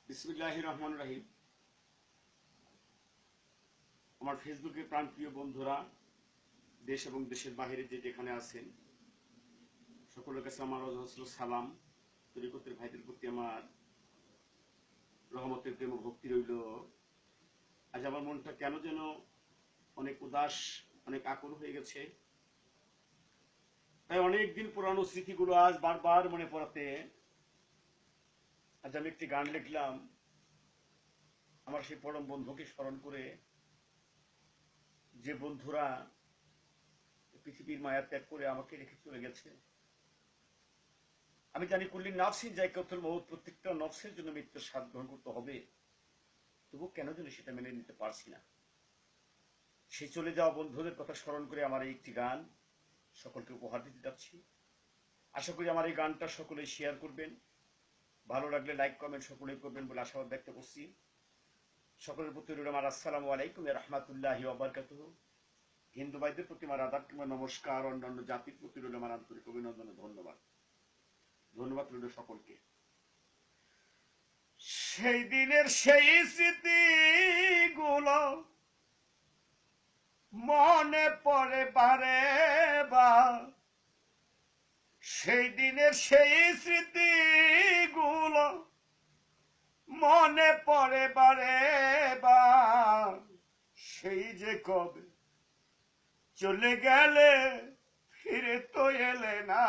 বিসমিল্লাহির রহমানির রহিম। আমার ফেসবুকের প্রাণপ্রিয় বন্ধুরা, দেশ এবং দেশের বাইরে যে যেখানে আছেন, সকলের কাছে আমার অজস্র সালাম। তরিকতের ভাইদের প্রতি আমার রহমতের প্রেম ও ভক্তি রইল। আজ আমার মনটা কেন যেন অনেক উদাস, অনেক আকুল হয়ে গেছে। তাই অনেকদিন পুরানো স্মৃতিগুলো আজ বারবার মনে পড়াতে আজ আমি একটি গান লিখলাম আমার সেই পরম বন্ধুকে স্মরণ করে, যে বন্ধুরা পৃথিবীর মায়া ত্যাগ করে আমাকে রেখে চলে গেছে। আমি জানি কুল্লি নাফসিন যায়কাতুল মউত, প্রত্যেকটা নফসের জন্য মৃত্যুর স্বাদ গ্রহণ করতে হবে, তবু কেন যেন সেটা মেনে নিতে পারছি না। সেই চলে যাওয়া বন্ধুদের কথা স্মরণ করে আমার এই একটি গান সকলকে উপহার দিতে যাচ্ছি। আশা করি আমার এই গানটা সকলে শেয়ার করবেন, ভালো লাগলে লাইক কমেন্ট সকলেই করবেন বলে আশাবাদ ব্যক্ত করছি। সকলের প্রতি রইল আমার আসসালামু আলাইকুম ওয়া রাহমাতুল্লাহি ওয়া বারাকাতুহু। হিন্দু ভাইদের প্রতি আমার আদাব কিংবা নমস্কার, অন্যান্য জাতির প্রতি রইল আমার আন্তরিক অভিনন্দন ও ধন্যবাদ। ধন্যবাদ রইল সকলকে। সেই দিনের সেই স্মৃতিগুলো মনে পড়ে বারে বার, সেই দিনের সেই স্মৃতিগুলো মনে পড়ে বারে বার। সেই যে কবে চলে গেলে ফিরে তো এলে না,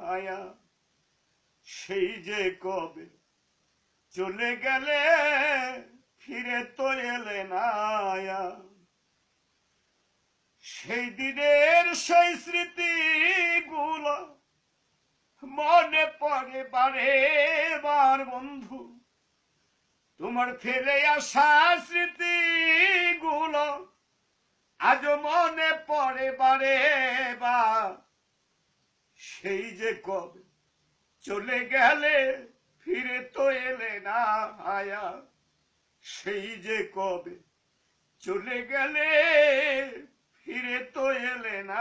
সেই যে কবে চলে গেলে ফিরে তো এলে না। সেই দিনের সেই স্মৃতিগুলো মনে পড়ে বারে বার বন্ধু, তোমার ফেলে আসা স্মৃতিগুলো আজও মনে পড়ে বারে বার। সেই যে কবে চলে গেলে ফিরে তো এলে না, সেই যে কবে চলে গেলে ফিরে তো এলে না।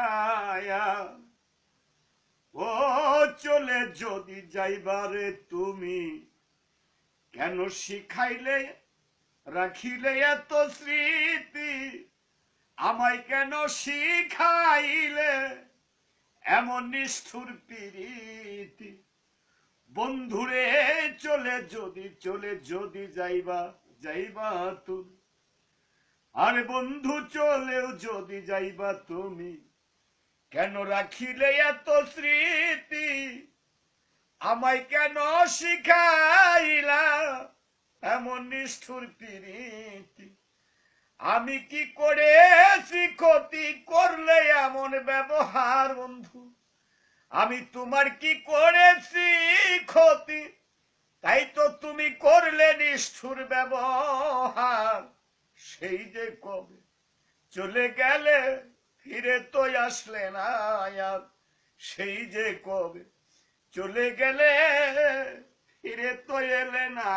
ও চলে যদি যাইবারে তুমি কেন শিখাইলে রাখিলে এত স্মৃতি, আমায় কেন শিখাইলে এমন নিষ্ঠুর প্রীতি। বন্ধুরে চলে যদি যাইবা তুমি, আর বন্ধু চলেও যদি যাইবা তুমি, কেন রাখিলে এত স্মৃতি, আমায় কেন শিখাইলা এমন নিষ্ঠুর প্রীতি। আমি কি করেছি ক্ষতি করলে এমন ব্যবহার বন্ধু, আমি তোমার কি করেছি ক্ষতি, তাই তো তুমি করলে নিষ্ঠুর ব্যবহার। সেই যে কবে চলে গেলে ফিরে তো আসলে না, সেই যে কবে চলে গেলে ফিরে তো এলে না।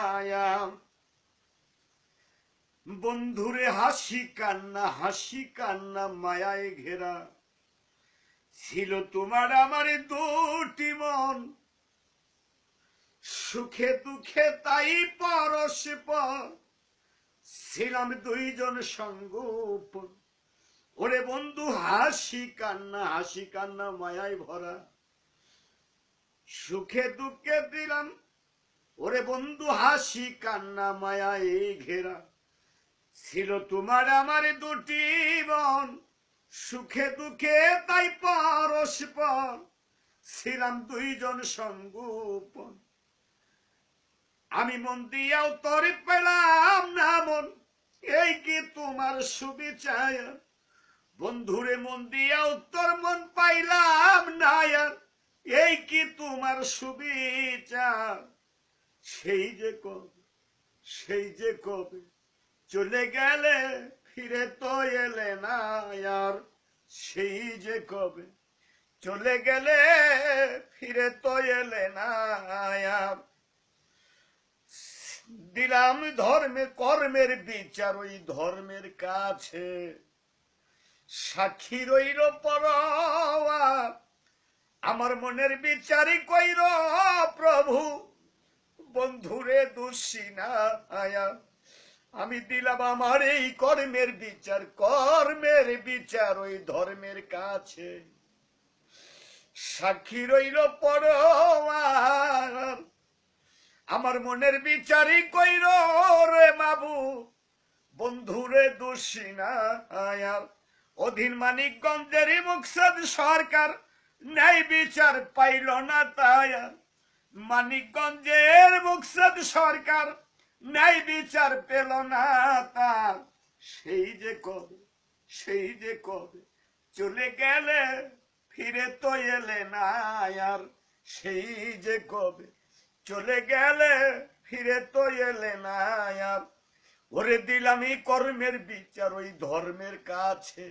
বন্ধুরে হাসি কান্না মায়ায় ঘেরা ছিল তোমার আমার দুটি মন, সুখে দুঃখে তাই পরস্পর ছিলাম দুইজন সঙ্গোপন। ওরে বন্ধু হাসি কান্না মায়ায় ভরা, সুখে দুঃখে দিলাম ওরে বন্ধু হাসি কান্না মায়ায় ঘেরা ছিল তোমার আমার দুটি মন, সুখে দুঃখে তাই পরস্পর ছিলাম দুইজন সঙ্গোপন। আমি মন দিয়াও তোর পেলাম না মন, এই কি তোমার সুবিচার। বন্ধুরে মন দিয়াও তোর মন পাইলাম না, এই কি তোমার সুবিচার। সেই যে কবে চলে গেলে ফিরে তো এলে না, সেই যে কবে চলে গেলে ফিরে তো এলে না। দিলাম ধর্মে কর্মের বিচার ওই ধর্মের কাছে, সাক্ষী রইল পরোয়া আমার মনের বিচারই কইর প্রভু, বন্ধুরে দোষী না আমি দিলাম আমার এই কর্মের বিচার ওই ধর্মের কাছে। সাক্ষী রইল পরোয়ার আমার মনের বিচারই কইর রে বাবু, বন্ধুরে দোষী না অধীন মানিকগঞ্জের মুকসাদ সরকার ন্যায় বিচার পাইল না তাই। মানিকগঞ্জের মুকসাদ সরকার ন্যায় বিচার পেল না তার। সেই যে কবে চলে গেলে ফিরে তো এলে না আর। সেই যে কবে চলে গেলে ফিরে তো এলে না আর। ওরে দিলাম এই কর্মের বিচার ওই ধর্মের কাছে।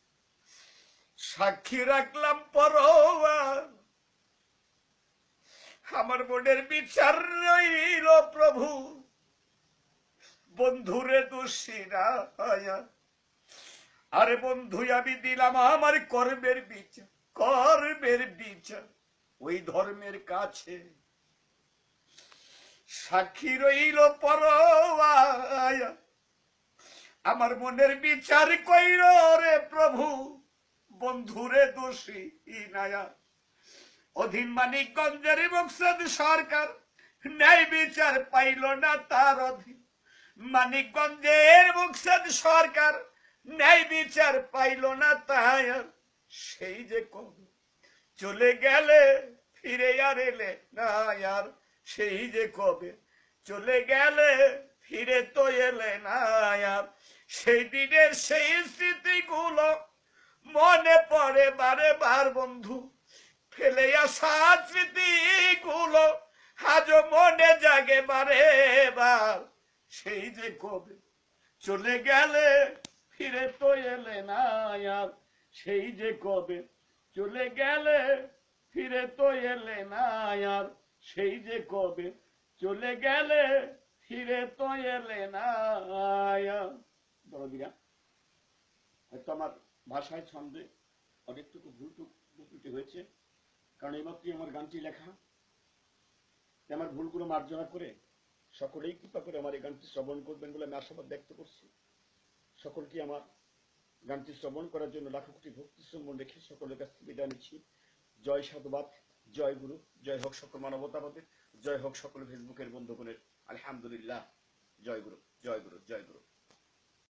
সাক্ষী রাখলাম পরোয়ার আমার মনের বিচার রইল প্রভু, বন্ধুরে দোষী না আরে বন্ধু আমি দিলাম আমার কর্মের বিচার ওই ধর্মের কাছে। সাক্ষী রইল পরোয়ার আমার মনের বিচার কইর রে প্রভু, বন্ধুরে দোষী নায়া অধীন মানিকগঞ্জের মুকসাদ সরকার ন্যায় বিচার পাইল না তার। অধীন মানিকগঞ্জের মুকসাদ সরকার ন্যায় বিচার পাইল না তাই। সেই যে কবে চলে গেলে ফিরে আর এলে না আর। সেই যে কবে চলে গেলে ফিরে তো এলে না আর। সেই দিনের সেই স্মৃতিগুলো মনে পড়ে বারে বার বন্ধু, ফেলে আসা স্মৃতিগুলো আজও মনে জাগে বারে বার। সেই যে কবে চলে গেলে ফিরে তো এলে না আর। সেই যে কবে চলে গেলে ফিরে তো এলে না আর। সেই যে কবে চলে গেলে ফিরে তো এলে না আর। দরদিরা হয়তো আমার ভাষায় ছন্দে অনেকটুকু ভুল ত্রুটি হয়েছে, কারণ এইমাত্রই আমার গানটি লেখা। আমার ভুলগুলো মার্জনা করে সকলেই কৃপা করে আমার এই গানটি শ্রবণ করবেন বলে আমি আশাবাদ ব্যক্ত করছি। সকলকে আমার গানটি শ্রবণ করার জন্য লাখো কোটি ভক্তি শ্রবণ রেখে সকলের কাছ থেকে বিদায় নিচ্ছি। জয় সাধুবাদ, জয় গুরু, জয় হোক সকল মানবতাবাদের, জয় হোক সকল ফেসবুকের বন্ধুগণের। আলহামদুলিল্লাহ, জয় গুরু, জয় গুরু, জয় গুরু।